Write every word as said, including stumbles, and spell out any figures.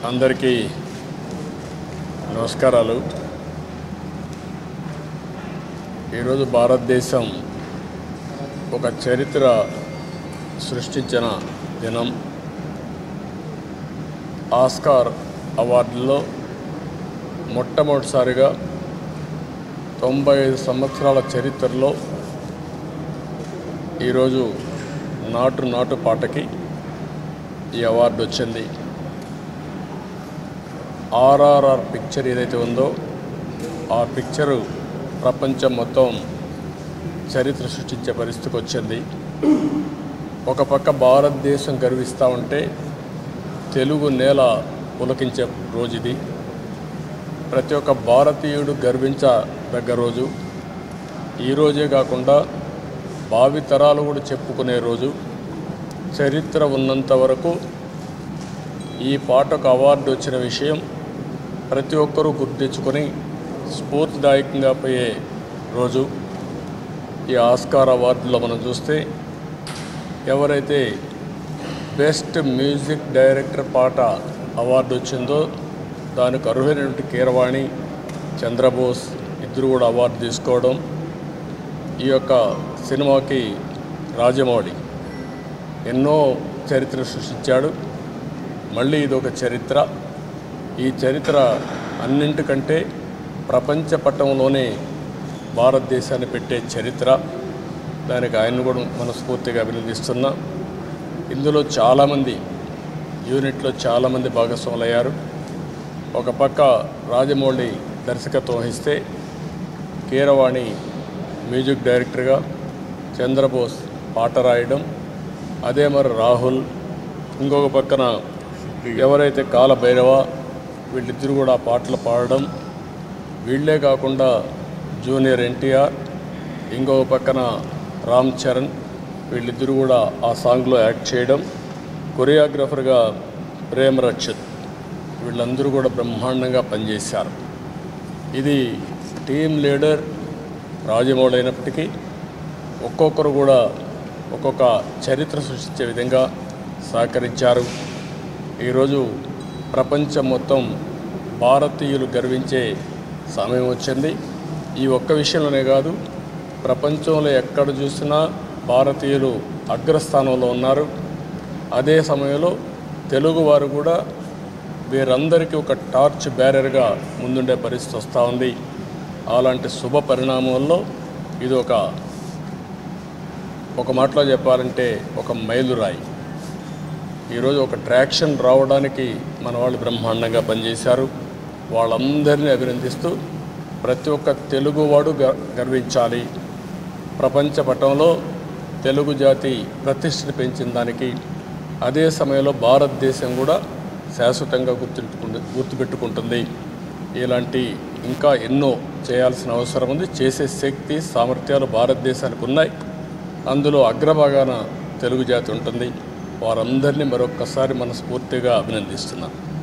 అందరికీ నమస్కారాలు. ఈరోజు భారతదేశం ఒక చరిత్ర సృష్టించిన దినం. ఆస్కార్ అవార్డులో మొట్టమొదటిసారిగా తొంభై ఐదు సంవత్సరాల చరిత్రలో ఈరోజు నాటు నాటు పాటకి ఈ అవార్డు వచ్చింది. ఆర్ఆర్ఆర్ పిక్చర్ ఏదైతే ఉందో ఆ పిక్చరు ప్రపంచం మొత్తం చరిత్ర సృష్టించే పరిస్థితికి వచ్చింది. ఒక పక్క భారతదేశం గర్విస్తూ ఉంటే తెలుగు నేల పులకించే రోజు ఇది. ప్రతి ఒక్క భారతీయుడు గర్వించదగ్గ రోజు. ఈరోజే కాకుండా భావితరాలు కూడా చెప్పుకునే రోజు. చరిత్ర ఉన్నంత వరకు ఈ పాటకు అవార్డు వచ్చిన విషయం ప్రతి ఒక్కరూ గుర్తించుకొని స్ఫూర్తిదాయకంగా పోయే రోజు. ఈ ఆస్కార్ అవార్డులో మనం చూస్తే ఎవరైతే బెస్ట్ మ్యూజిక్ డైరెక్టర్ పాట అవార్డు వచ్చిందో దానికి అర్హులైనటువంటి కీరవాణి, చంద్రబోస్ ఇద్దరు కూడా అవార్డు తీసుకోవడం. ఈ యొక్క సినిమాకి రాజమౌళి ఎన్నో చరిత్ర సృష్టించాడు. మళ్ళీ ఇదొక చరిత్ర. ఈ చరిత్ర అన్నింటికంటే ప్రపంచ పటంలోనే భారతదేశాన్ని పెట్టే చరిత్ర. దానికి ఆయన కూడా మనస్ఫూర్తిగా అభినందిస్తున్నా. ఇందులో చాలామంది యూనిట్లో చాలామంది భాగస్వాములయ్యారు. ఒక పక్క రాజమౌళి దర్శకత్వం వహిస్తే కీరవాణి మ్యూజిక్ డైరెక్టర్గా, చంద్రబోస్ పాట రాయడం, అదే మరి రాహుల్, ఇంకొక పక్కన ఎవరైతే కాలభైరవ వీళ్ళిద్దరు కూడా పాటలు పాడడం. వీళ్ళే కాకుండా జూనియర్ ఎన్టీఆర్, ఇంకొక పక్కన రామ్ చరణ్ వీళ్ళిద్దరూ కూడా ఆ సాంగ్లో యాక్ట్ చేయడం. కొరియోగ్రాఫర్గా ప్రేమ్ రక్షిత్ వీళ్ళందరూ కూడా బ్రహ్మాండంగా పనిచేశారు. ఇది టీం లీడర్ రాజమౌళి అయినప్పటికీ ఒక్కొక్కరు కూడా ఒక్కొక్క చరిత్ర సృష్టించే విధంగా సహకరించారు. ఈరోజు ప్రపంచం మొత్తం భారతీయులు గర్వించే సమయం వచ్చింది. ఈ ఒక్క విషయంలోనే కాదు, ప్రపంచంలో ఎక్కడ చూసినా భారతీయులు అగ్రస్థానంలో ఉన్నారు. అదే సమయంలో తెలుగువారు కూడా వీరందరికీ ఒక టార్చ్ బ్యారర్గా ముందుండే పరిస్థితి వస్తూ ఉంది. అలాంటి శుభ పరిణామంలో ఇది ఒక ఒక మాటలో చెప్పాలంటే ఒక మైలురాయి. ఈరోజు ఒక ట్రాక్షన్ రావడానికి మన వాళ్ళు బ్రహ్మాండంగా పనిచేశారు. వాళ్ళందరినీ అభినందిస్తూ ప్రతి ఒక్క తెలుగువాడు గర్వించాలి. ప్రపంచ పటంలో తెలుగు జాతి ప్రతిష్టని పెంచిన దానికి, అదే సమయంలో భారతదేశం కూడా శాశ్వతంగా గుర్తుపెట్టుకుంటు గుర్తుపెట్టుకుంటుంది. ఇలాంటి ఇంకా ఎన్నో చేయాల్సిన అవసరం ఉంది. చేసే శక్తి, సామర్థ్యాలు భారతదేశానికి ఉన్నాయి. అందులో అగ్రభాగాన తెలుగు జాతి ఉంటుంది. వారందరినీ మరొక్కసారి మనస్ఫూర్తిగా అభినందిస్తున్నాను.